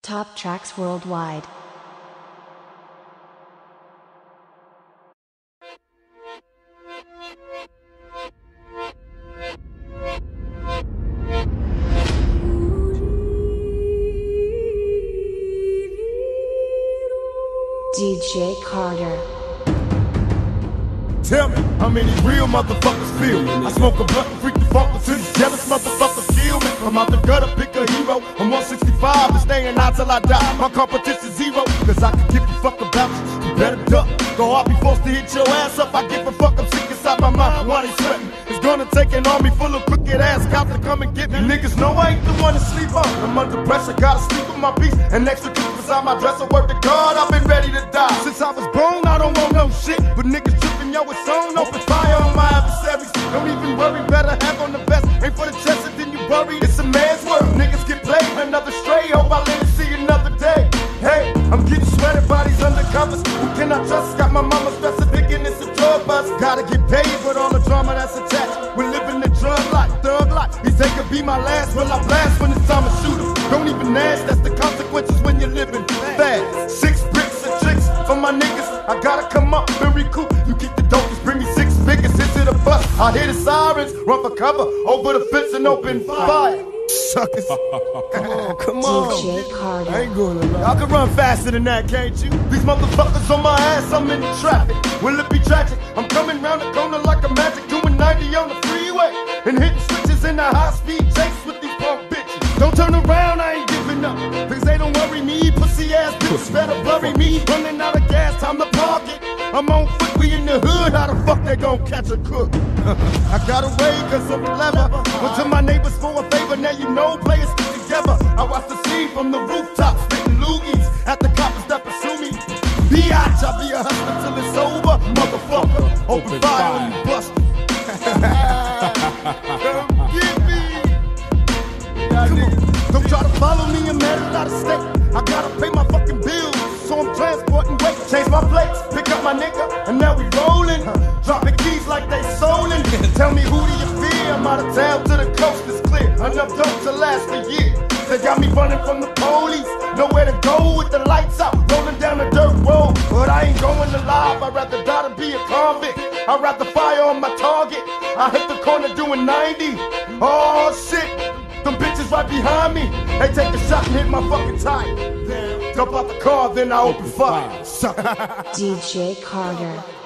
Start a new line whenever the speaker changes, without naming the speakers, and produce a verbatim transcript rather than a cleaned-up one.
Top tracks worldwide. D J Carter.
Tell me, how many real motherfuckers feel me? I smoke a blunt and freak the funk until these jealous motherfuckers kill me. I'm out the gutter, pick a hero. I'm one sixty-five and staying out till I die. My competition's zero, cause I can give a fuck about you. You better duck. Go hard be forced to hit your ass up. I give a fuck, I'm sick inside my mind. Why they sweating? It's gonna take an army full of crooked ass cops to come and get me. Niggas know I ain't the one to sleep on. I'm under pressure, gotta sleep with my beast. And extra clips beside my dresser. Work to God, I've been ready to die. Since I was born, I don't want no shit. But niggas tripping, yo, it's on. Open fire on my adversaries. Don't even worry, better have on the vest. Ain't for the chest and then you worry. It's a man's world. Niggas get played, another stray. Hope I live to see another day. Hey, I'm getting sweated, bodies undercovers. Who can I trust? Got my mama stressing, thinking it's a drug bust. Gotta get paid with all the drama that's attached. We're living the drug life, thug life. He say could be my last, well I blast when it's time to shoot him. Don't even ask, that's the consequences when you're living fast. Six bricks and tricks for my niggas. I gotta come up and recoup. You keep the dopest, bring me six figures into the bus. I hear the sirens, run for cover, over the fence and open fire. Suckers. Come on, come on.
D J Carter.
I ain't gonna lie. Y'all can run faster than that, can't you? These motherfuckers on my ass, I'm in the traffic. Will it be tragic? I'm coming round the corner like a magic, doing ninety on the freeway. And hitting switches in a high-speed chase with these punk bitches. Don't turn around, I ain't giving up. Cause they don't worry me, pussy ass bitches better blurry me. Running out of gas, time to park it. I'm on foot, we in the hood, how the fuck they gon' catch a crook? I got away cause I'm clever. Went to my neighbors for a favor, now you know players stick together. I watch the scene from the rooftop, spitting loogies at the coppers that pursue me. Biatch, I'll be a hustler till it's over, motherfucker. Open fire on you busters. Come get me. Come on. Don't try to follow me, I'm headed out of state. I gotta pay my fucking bills, so I'm transporting weight. Change my plates, pick up my nigga, and now we rolling. Dropping keys like they stolen. Tell me who do you fear? I'm out of town to the coast is clear. Enough dope to last a year. They got me running from the police. Nowhere to go with the lights out. Rolling down the dirt road, but I ain't going alive. I'd rather die than be a convict. I'd rather fire on my target. I hit the corner doing ninety. Oh shit, them bitches right behind me. They take a shot and hit my fucking tire. Jump out the car, then I open fire.
D J Carter.